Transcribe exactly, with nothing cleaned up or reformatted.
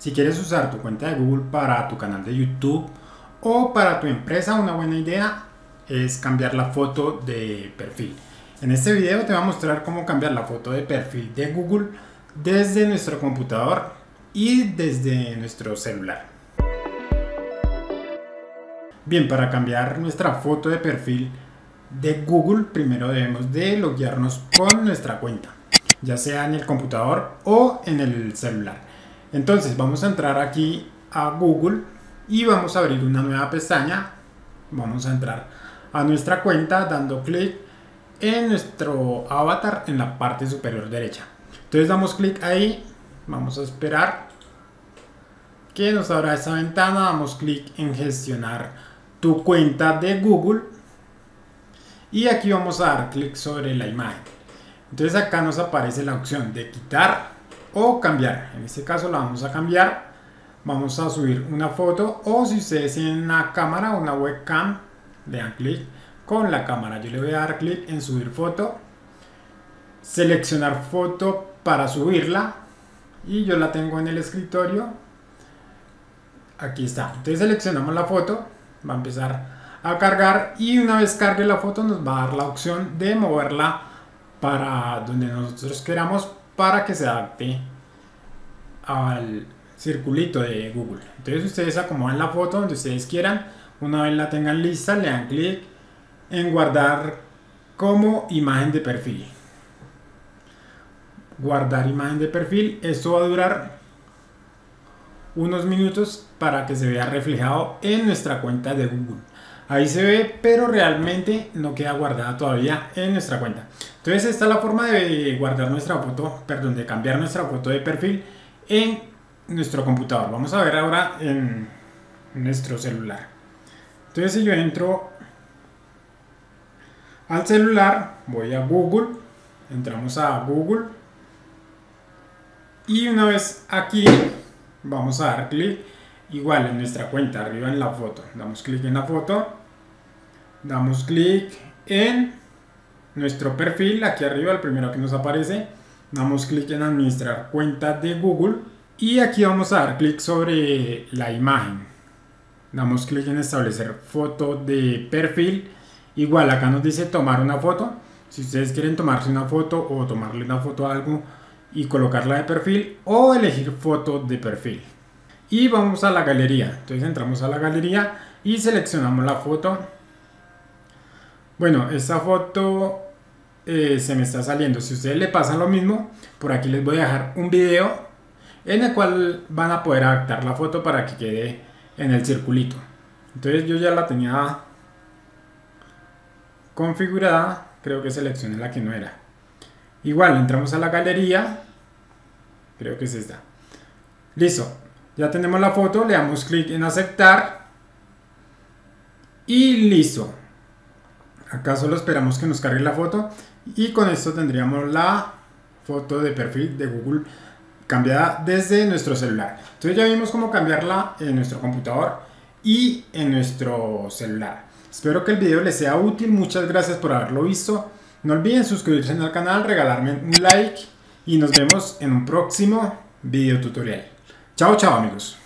Si quieres usar tu cuenta de Google para tu canal de YouTube o para tu empresa, una buena idea es cambiar la foto de perfil. En este video te voy a mostrar cómo cambiar la foto de perfil de Google desde nuestro computador y desde nuestro celular. Bien, para cambiar nuestra foto de perfil de Google, primero debemos de loguearnos con nuestra cuenta, ya sea en el computador o en el celular. Entonces vamos a entrar aquí a Google y vamos a abrir una nueva pestaña. Vamos a entrar a nuestra cuenta dando clic en nuestro avatar en la parte superior derecha. Entonces damos clic ahí, vamos a esperar que nos abra esta ventana, damos clic en gestionar tu cuenta de Google y aquí vamos a dar clic sobre la imagen. Entonces acá nos aparece la opción de quitar o cambiar. En este caso la vamos a cambiar. Vamos a subir una foto, o si ustedes tienen una cámara o una webcam, le dan clic con la cámara. Yo le voy a dar clic en subir foto, seleccionar foto para subirla, y yo la tengo en el escritorio. Aquí está. Entonces seleccionamos la foto, va a empezar a cargar y una vez cargue la foto nos va a dar la opción de moverla para donde nosotros queramos para que se adapte al circulito de Google. Entonces ustedes acomodan la foto donde ustedes quieran. Una vez la tengan lista, le dan clic en guardar como imagen de perfil. Guardar imagen de perfil. Esto va a durar unos minutos para que se vea reflejado en nuestra cuenta de Google. Ahí se ve, pero realmente no queda guardada todavía en nuestra cuenta. Entonces esta es la forma de guardar nuestra foto, perdón, de cambiar nuestra foto de perfil en nuestro computador. Vamos a ver ahora en nuestro celular. Entonces si yo entro al celular, voy a Google, entramos a Google y una vez aquí vamos a dar clic igual en nuestra cuenta, arriba en la foto. Damos clic en la foto, damos clic en nuestro perfil, aquí arriba, el primero que nos aparece. Damos clic en administrar cuenta de Google y aquí vamos a dar clic sobre la imagen. Damos clic en establecer foto de perfil. Igual acá nos dice tomar una foto. Si ustedes quieren tomarse una foto o tomarle una foto a algo y colocarla de perfil, o elegir foto de perfil. Y vamos a la galería. Entonces entramos a la galería y seleccionamos la foto. Bueno, esta foto eh, se me está saliendo. Si a ustedes le pasan lo mismo, por aquí les voy a dejar un video en el cual van a poder adaptar la foto para que quede en el circulito. Entonces yo ya la tenía configurada. Creo que seleccioné la que no era. Igual entramos a la galería. Creo que es esta. Listo. Ya tenemos la foto, le damos clic en aceptar y listo. Acá solo esperamos que nos cargue la foto y con esto tendríamos la foto de perfil de Google cambiada desde nuestro celular. Entonces ya vimos cómo cambiarla en nuestro computador y en nuestro celular. Espero que el video les sea útil. Muchas gracias por haberlo visto. No olviden suscribirse al canal, regalarme un like y nos vemos en un próximo video tutorial. Chao, chao amigos.